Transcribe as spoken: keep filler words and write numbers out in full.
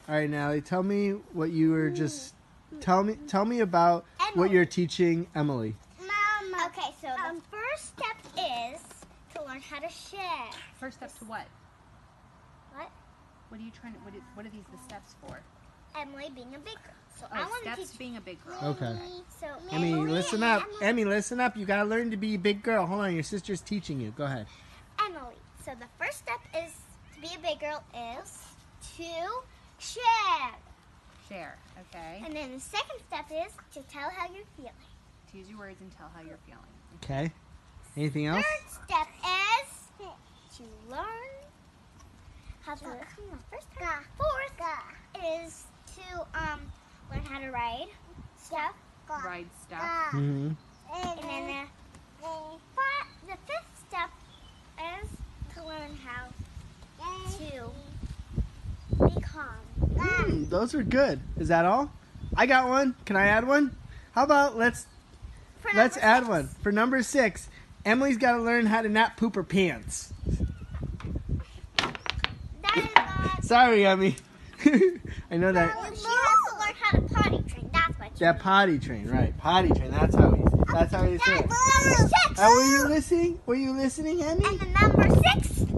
All right, Natalie, tell me what you were just. Tell me, tell me about Emily. what you're teaching Emily. Mama. Okay, so um, the first step is to learn how to share. First step to what? What? What are you trying to? What, is, what are these the steps for? Emily being a big girl. So Oh, I want to steps teach being a big girl. Okay. So Emmy, Emily listen and up. Emily- Emmy, listen up. You gotta learn to be a big girl. Hold on, your sister's teaching you. Go ahead. Emily. So the first step is to be a big girl is to share. Share. Okay. And then the second step is to tell how you're feeling. To use your words and tell how you're feeling. Okay. Anything else? Third step is to learn how to. First step. Fourth is to um learn how to ride stuff. Ride stuff. Mm-hmm. And then the, fi- the fifth step is to learn how to be calm. Mm, those are good. Is that all? I got one. Can I add one? How about let's For let's number add six. one for number six. Emily's got to learn how to not poop her pants. That is not. Sorry, Emmy. I know that. She has to learn how to potty train. That's what. That potty train, right? Potty train. That's how he's. That's how he's That's saying. number six. Uh, were you listening? Were you listening, Emmy? And the number six